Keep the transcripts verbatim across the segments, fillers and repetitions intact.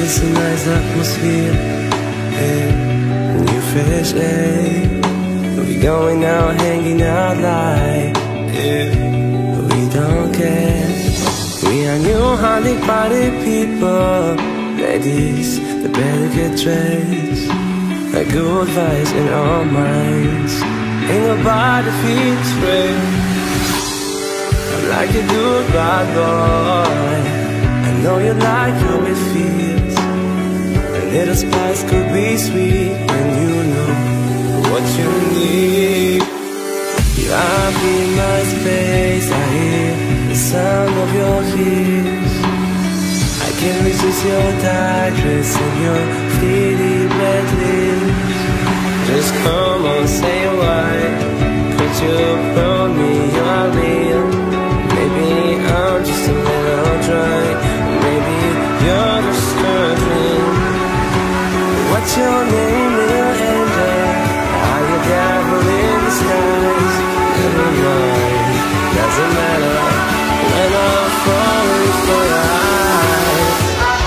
it's a nice atmosphere, yeah. New fresh air. We going out, hanging out like, yeah. We don't care. We are new honey party people. Ladies, they better get dressed. Like good vibes in our minds. Ain't nobody feels free. I'm like a good bad boy. I know you like how it feels. A little spice could be sweet when you know what you need. You are in my space. I hear the sound of your ears. I can't resist your tight dress and your fleety red lips. Just come on, say why. Could you promise me you're real? Maybe I'm just a little dry. Maybe you're disturbing. What's your name, little angel? Are you devil in disguise? Never mind, doesn't matter when I'm falling for your eyes.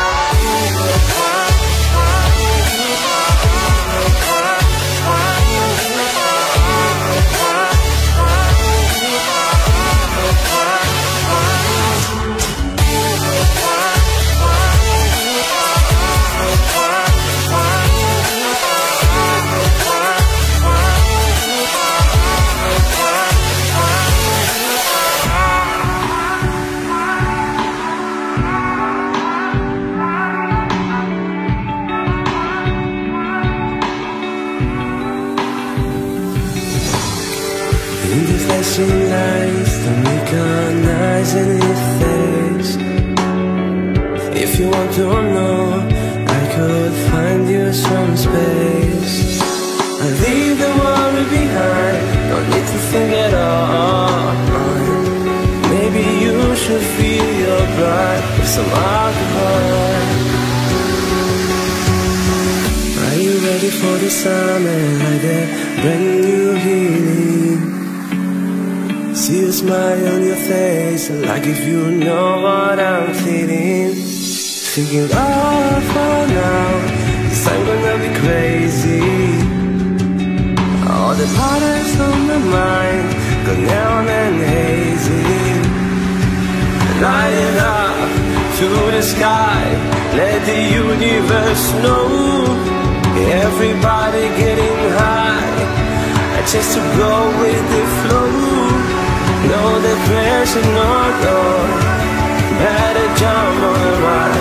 In the flashing lights, don't recognize any face. If you want to know, I could find you some space. I leave the worry behind, don't need to think at all. Maybe you should feel your pride with some alcohol. Are you ready for the summer like that brand new healing? See a smile on your face, like if you know what I'm feeling. Thinking, oh, for now, this I'm gonna be crazy. All the patterns on my mind go down and hazy. Light it up to the sky, let the universe know. Everybody getting high, just to go with the flow. No depression, no, no. Better jump on the ride.